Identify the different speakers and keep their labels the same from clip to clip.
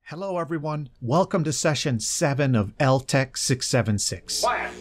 Speaker 1: Hello everyone, welcome to session 7 of LTEC 676.
Speaker 2: Quiet.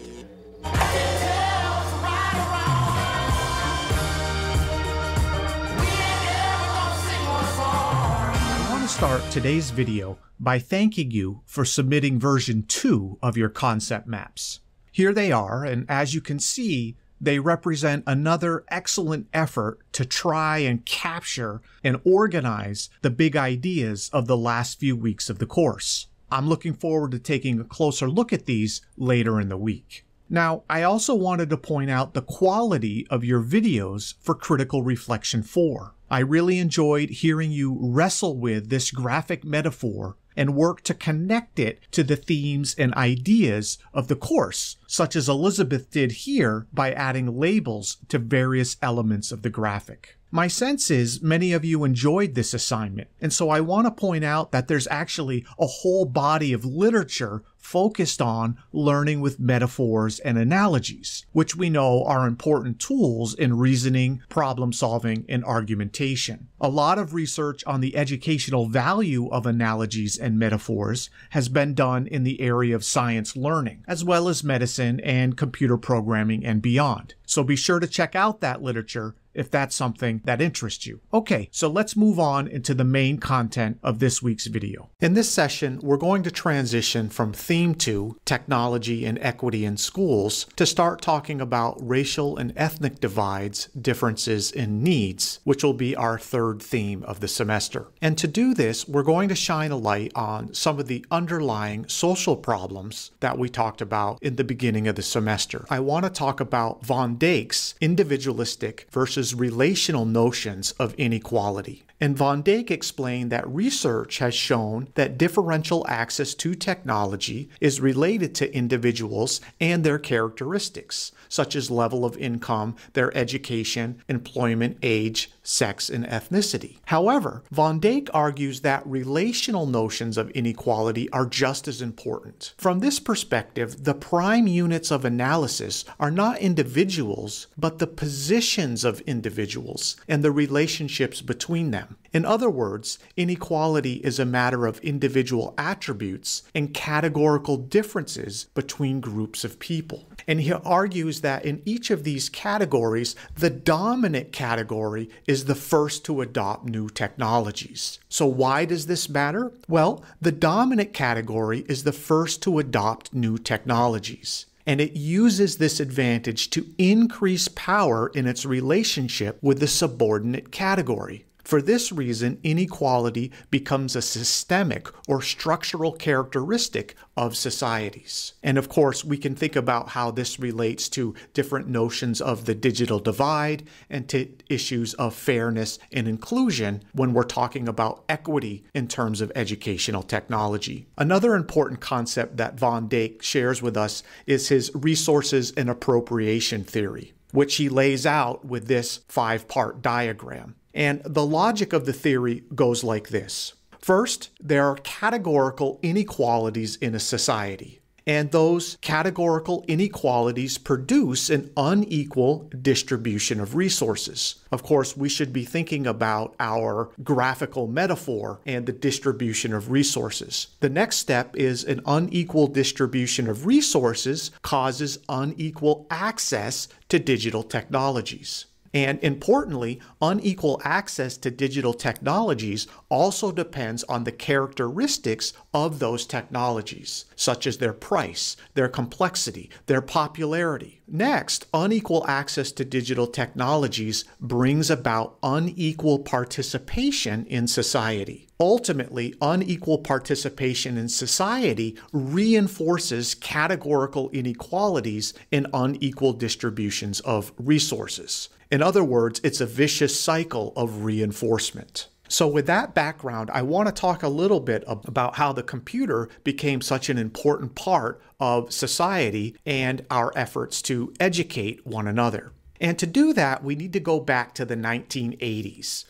Speaker 1: I want to start today's video by thanking you for submitting version 2 of your concept maps. Here they are, and as you can see, they represent another excellent effort to try and capture and organize the big ideas of the last few weeks of the course. I'm looking forward to taking a closer look at these later in the week. Now, I also wanted to point out the quality of your videos for Critical Reflection 4. I really enjoyed hearing you wrestle with this graphic metaphor and work to connect it to the themes and ideas of the course, such as Elizabeth did here by adding labels to various elements of the graphic. My sense is many of you enjoyed this assignment, and so I want to point out that there's actually a whole body of literature focused on learning with metaphors and analogies, which we know are important tools in reasoning, problem solving, and argumentation. A lot of research on the educational value of analogies and metaphors has been done in the area of science learning, as well as medicine and computer programming and beyond. So be sure to check out that literature if that's something that interests you. Okay, so let's move on into the main content of this week's video. In this session, we're going to transition from Theme 2, Technology and Equity in Schools, to start talking about racial and ethnic divides, differences, and needs, which will be our third theme of the semester. And to do this, we're going to shine a light on some of the underlying social problems that we talked about in the beginning of the semester. I want to talk about Von Dijk's individualistic versus relational notions of inequality. And Von Dijk explained that research has shown that differential access to technology is related to individuals and their characteristics, such as level of income, their education, employment, age, sex, and ethnicity. However, Von Dijk argues that relational notions of inequality are just as important. From this perspective, the prime units of analysis are not individuals, but the positions of individuals and the relationships between them. In other words, inequality is a matter of individual attributes and categorical differences between groups of people. And he argues that in each of these categories, the dominant category is the first to adopt new technologies. So why does this matter? Well, the dominant category is the first to adopt new technologies, and it uses this advantage to increase power in its relationship with the subordinate category. For this reason, inequality becomes a systemic or structural characteristic of societies. And of course, we can think about how this relates to different notions of the digital divide and to issues of fairness and inclusion when we're talking about equity in terms of educational technology. Another important concept that Von Dijk shares with us is his resources and appropriation theory, which he lays out with this 5-part diagram. And the logic of the theory goes like this. First, there are categorical inequalities in a society, and those categorical inequalities produce an unequal distribution of resources. Of course, we should be thinking about our graphical metaphor and the distribution of resources. The next step is an unequal distribution of resources causes unequal access to digital technologies. And importantly, unequal access to digital technologies also depends on the characteristics of those technologies, such as their price, their complexity, their popularity. Next, unequal access to digital technologies brings about unequal participation in society. Ultimately, unequal participation in society reinforces categorical inequalities and unequal distributions of resources. In other words, it's a vicious cycle of reinforcement. So with that background, I want to talk a little bit about how the computer became such an important part of society and our efforts to educate one another. And to do that, we need to go back to the 1980s.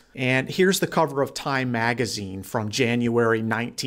Speaker 1: And here's the cover of Time magazine from January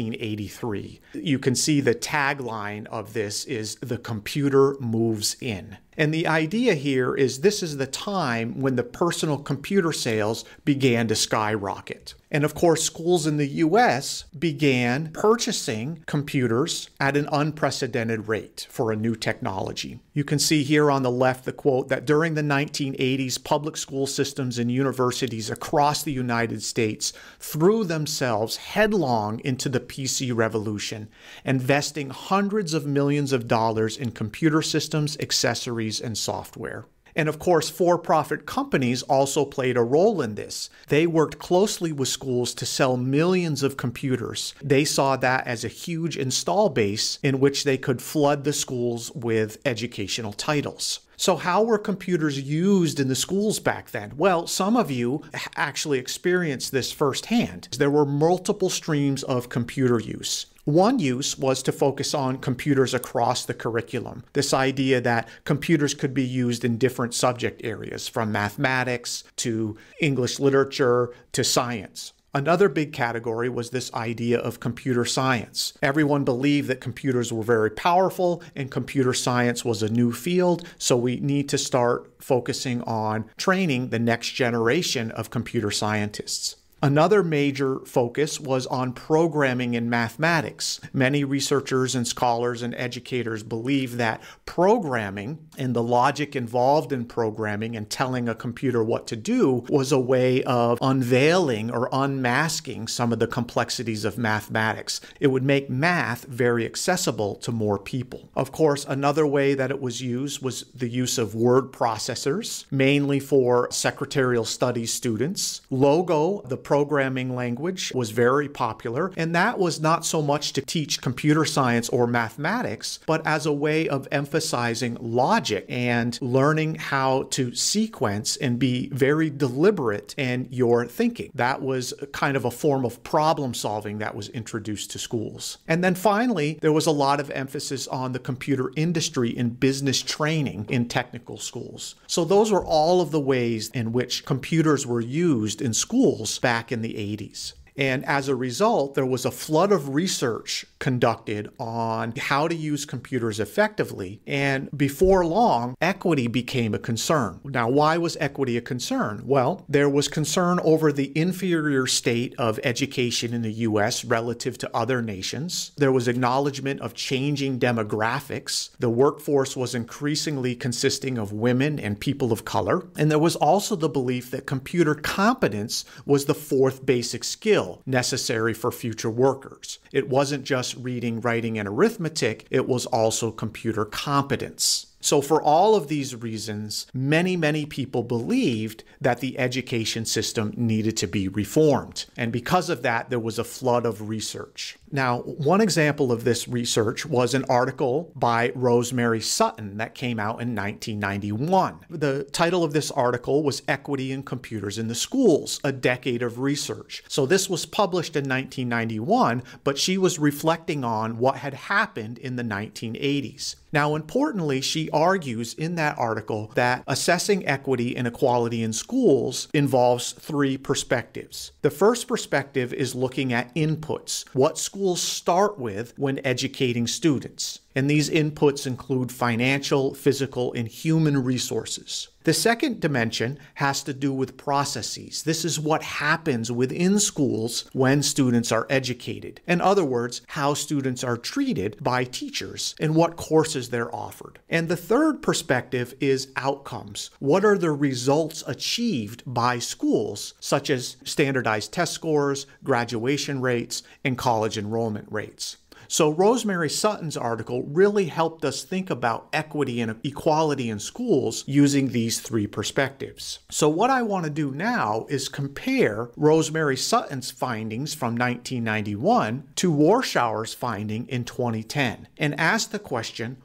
Speaker 1: 1983. You can see the tagline of this is "The computer moves in." And the idea here is this is the time when the personal computer sales began to skyrocket. And of course, schools in the US began purchasing computers at an unprecedented rate for a new technology. You can see here on the left the quote that during the 1980s, public school systems and universities across the United States threw themselves headlong into the PC revolution, investing hundreds of millions of dollars in computer systems, accessories, and software. And of course, for-profit companies also played a role in this. They worked closely with schools to sell millions of computers. They saw that as a huge install base in which they could flood the schools with educational titles. So how were computers used in the schools back then? Well, some of you actually experienced this firsthand. There were multiple streams of computer use. One use was to focus on computers across the curriculum. This idea that computers could be used in different subject areas, from mathematics to English literature to science. Another big category was this idea of computer science. Everyone believed that computers were very powerful and computer science was a new field, so we need to start focusing on training the next generation of computer scientists. Another major focus was on programming in mathematics. Many researchers and scholars and educators believe that programming and the logic involved in programming and telling a computer what to do was a way of unveiling or unmasking some of the complexities of mathematics. It would make math very accessible to more people. Of course, another way that it was used was the use of word processors, mainly for secretarial studies students. Logo, the programming language, was very popular, and that was not so much to teach computer science or mathematics, but as a way of emphasizing logic and learning how to sequence and be very deliberate in your thinking. That was kind of a form of problem solving that was introduced to schools. And then finally, there was a lot of emphasis on the computer industry and business training in technical schools. So those were all of the ways in which computers were used in schools back in the 80s. And as a result, there was a flood of research conducted on how to use computers effectively. And before long, equity became a concern. Now, why was equity a concern? Well, there was concern over the inferior state of education in the US relative to other nations. There was acknowledgement of changing demographics. The workforce was increasingly consisting of women and people of color. And there was also the belief that computer competence was the fourth basic skill necessary for future workers. It wasn't just reading, writing, and arithmetic, it was also computer competence. So for all of these reasons, many people believed that the education system needed to be reformed. And because of that, there was a flood of research. Now, one example of this research was an article by Rosemary Sutton that came out in 1991. The title of this article was "Equity in Computers in the Schools, a Decade of Research." So this was published in 1991, but she was reflecting on what had happened in the 1980s. Now, importantly, she argues in that article that assessing equity and equality in schools involves three perspectives. The first perspective is looking at inputs, what schools start with when educating students. And these inputs include financial, physical, and human resources. The second dimension has to do with processes. This is what happens within schools when students are educated. In other words, how students are treated by teachers and what courses they're offered. And the third perspective is outcomes. What are the results achieved by schools, such as standardized test scores, graduation rates, and college enrollment rates? So Rosemary Sutton's article really helped us think about equity and equality in schools using these three perspectives. So what I want to do now is compare Rosemary Sutton's findings from 1991 to Warschauer's finding in 2010 and ask the question,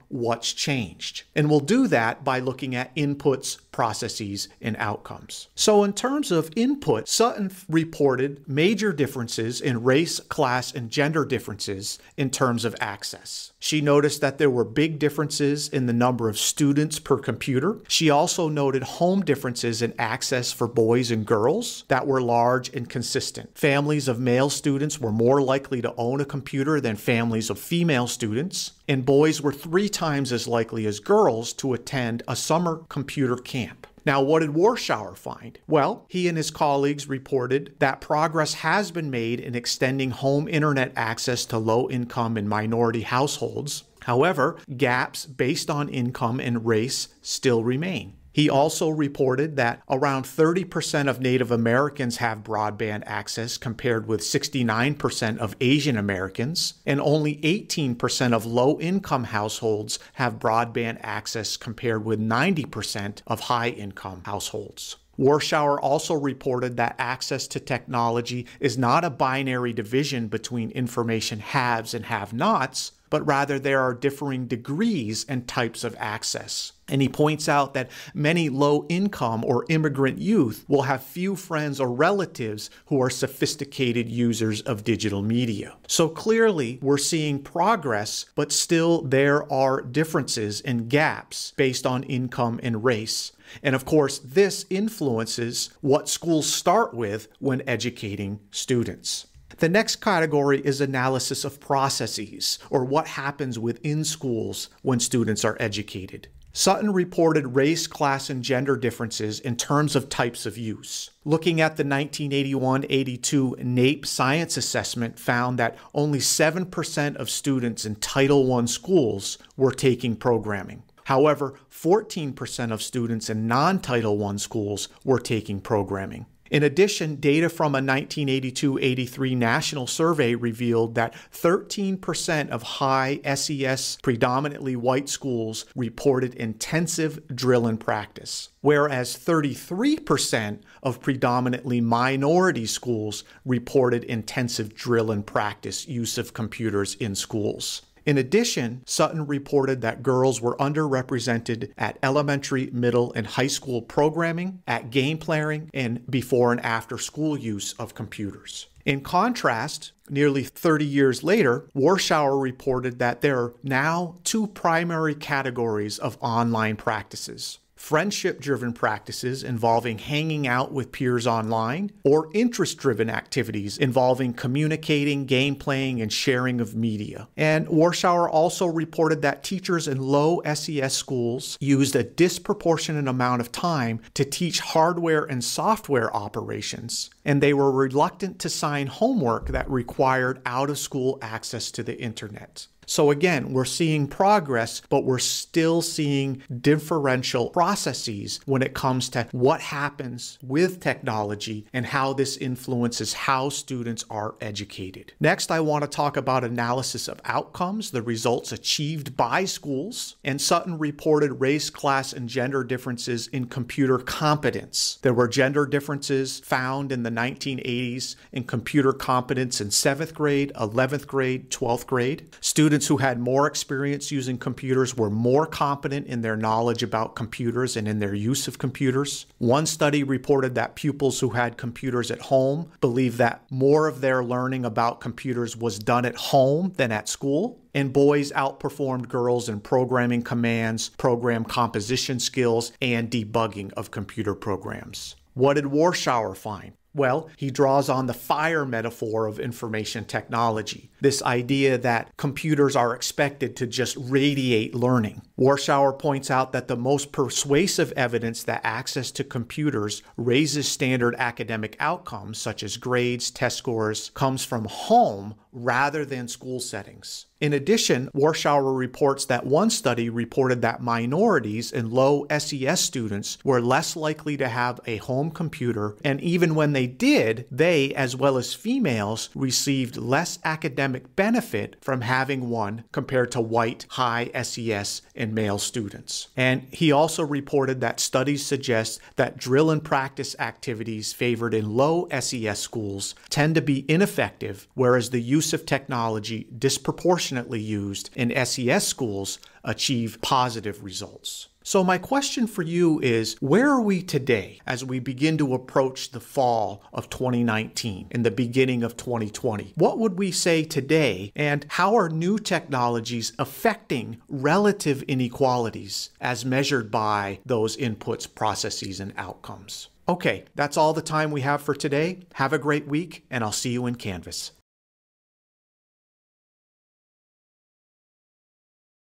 Speaker 1: what's changed. And we'll do that by looking at inputs, processes, and outcomes. So in terms of input, Sutton reported major differences in race, class, and gender differences in terms of access. She noticed that there were big differences in the number of students per computer. She also noted home differences in access for boys and girls that were large and consistent. Families of male students were more likely to own a computer than families of female students, and boys were 3 times as likely as girls to attend a summer computer camp. Now, what did Warschauer find? Well, he and his colleagues reported that progress has been made in extending home internet access to low-income and minority households. However, gaps based on income and race still remain. He also reported that around 30% of Native Americans have broadband access compared with 69% of Asian Americans, and only 18% of low-income households have broadband access compared with 90% of high-income households. Warschauer also reported that access to technology is not a binary division between information haves and have-nots, but rather there are differing degrees and types of access. And he points out that many low-income or immigrant youth will have few friends or relatives who are sophisticated users of digital media. So clearly, we're seeing progress, but still there are differences and gaps based on income and race. And of course, this influences what schools start with when educating students. The next category is analysis of processes, or what happens within schools when students are educated. Sutton reported race, class, and gender differences in terms of types of use. Looking at the 1981-82 NAEP science assessment found that only 7% of students in Title I schools were taking programming. However, 14% of students in non-Title I schools were taking programming. In addition, data from a 1982-83 national survey revealed that 13% of high SES predominantly white schools reported intensive drill and practice, whereas 33% of predominantly minority schools reported intensive drill and practice use of computers in schools. In addition, Sutton reported that girls were underrepresented at elementary, middle, and high school programming, at game playing, and before and after school use of computers. In contrast, nearly 30 years later, Warschauer reported that there are now 2 primary categories of online practices: friendship-driven practices involving hanging out with peers online, or interest-driven activities involving communicating, game playing, and sharing of media. And Warschauer also reported that teachers in low SES schools used a disproportionate amount of time to teach hardware and software operations, and they were reluctant to sign homework that required out-of-school access to the internet. So again, we're seeing progress, but we're still seeing differential processes when it comes to what happens with technology and how this influences how students are educated. Next, I want to talk about analysis of outcomes, the results achieved by schools. And Sutton reported race, class, and gender differences in computer competence. There were gender differences found in the 1980s in computer competence in 7th grade, 11th grade, 12th grade. Students who had more experience using computers were more competent in their knowledge about computers and in their use of computers. One study reported that pupils who had computers at home believed that more of their learning about computers was done at home than at school. And boys outperformed girls in programming commands, program composition skills, and debugging of computer programs. What did Warschauer find? Well, he draws on the fire metaphor of information technology, this idea that computers are expected to just radiate learning. Warschauer points out that the most persuasive evidence that access to computers raises standard academic outcomes, such as grades, test scores, comes from home rather than school settings. In addition, Warschauer reports that one study reported that minorities and low SES students were less likely to have a home computer, and even when they did, they, as well as females, received less academic academic benefit from having one compared to white, high SES and male students. And he also reported that studies suggest that drill and practice activities favored in low SES schools tend to be ineffective, whereas the use of technology disproportionately used in SES schools achieve positive results. So my question for you is, where are we today as we begin to approach the fall of 2019 and the beginning of 2020? What would we say today, and how are new technologies affecting relative inequalities as measured by those inputs, processes, and outcomes? Okay, that's all the time we have for today. Have a great week, and I'll see you in Canvas.